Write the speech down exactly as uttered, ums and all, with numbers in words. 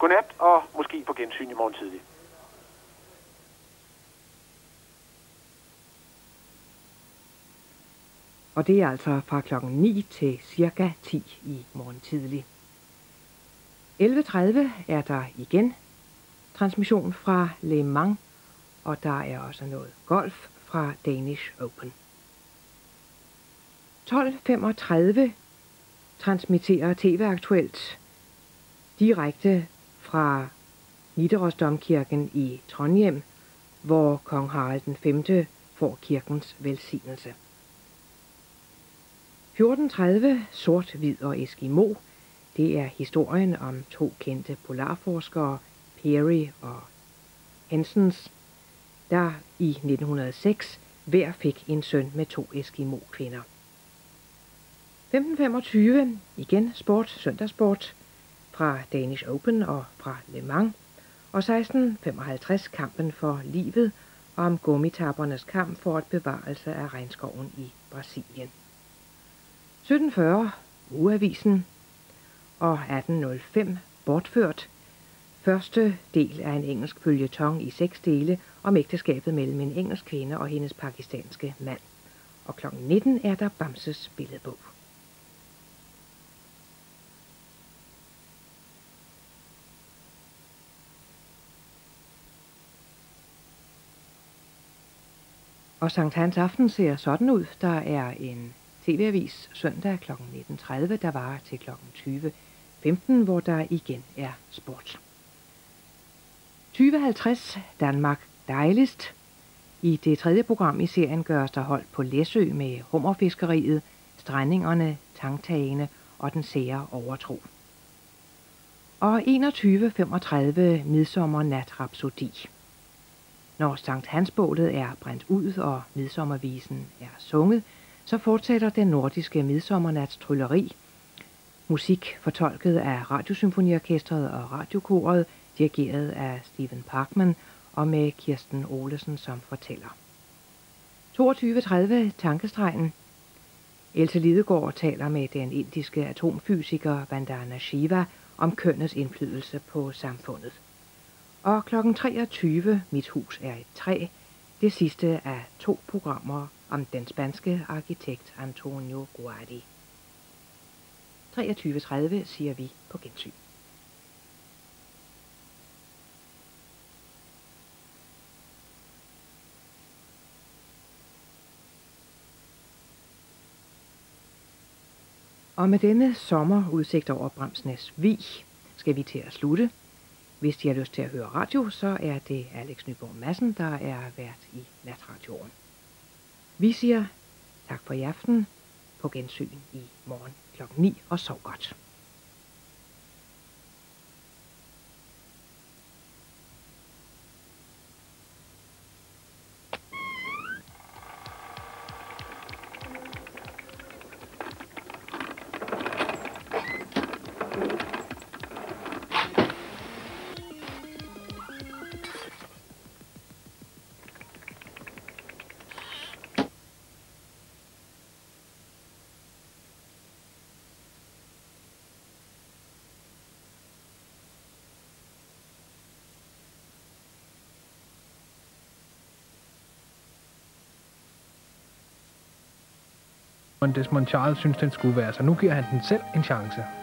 Godnat, og måske på gensyn i morgen tidlig. Og det er altså fra klokken ni til cirka ti i morgen tidlig. elleve tredive er der igen transmission fra Le Mans, og der er også noget golf fra Danish Open. tolv femogtredive transmitterer T V-aktuelt direkte fra Nidarosdomkirken i Trondheim, hvor kong Harald den femte får kirkens velsignelse. fjorten tredive Sort-Hvid og Eskimo. Det er historien om to kendte polarforskere, Peary og Hensens, der i nitten hundrede og seks hver fik en søn med to Eskimo-kvinder. femten femogtyve igen sport, søndagssport fra Danish Open og fra Le Mans, og seksten femoghalvtreds kampen for livet om gummitappernes kamp for et bevarelse af regnskoven i Brasilien. sytten fyrre Ugeavisen og atten nul fem Bortført. Første del af en engelsk føljeton i seks dele om ægteskabet mellem en engelsk kvinde og hendes pakistanske mand. Og klokken nitten er der Bamses billedbog. Og Sankt Hans aften ser sådan ud. Der er en tv-avis søndag klokken nitten tredive, der varer til klokken tyve femten, hvor der igen er sport. tyve halvtreds Danmark dejligst. I det tredje program i serien gøres der holdt på Læsø med hummerfiskeriet, strandingerne, tangtagene og den sære overtro. Og enogtyve femogtredive Midsommernat Rhapsodi. Når Sankt Hansbålet er brændt ud og midsommervisen er sunget, så fortsætter den nordiske midsommernats trylleri. Musik fortolket af Radiosymfoniorkestret og Radiokoret, dirigeret af Stephen Parkman og med Kirsten Olesen som fortæller. toogtyve tredive Tankestregen. Else Lidegaard taler med den indiske atomfysiker Vandana Shiva om kønnets indflydelse på samfundet. Og klokken treogtyve Mit hus er et træ, det sidste af to programmer om den spanske arkitekt Antonio Guardi. treogtyve tredive siger vi på gensyn. Og med denne sommerudsigt over Bramsnæs Vig skal vi til at slutte. Hvis de har lyst til at høre radio, så er det Alex Nyborg Madsen, der er vært i Natradioen. Vi siger tak for i aften, på gensyn i morgen klokken ni, og sov godt. Desmond Charles synes, den skulle være, så nu giver han den selv en chance.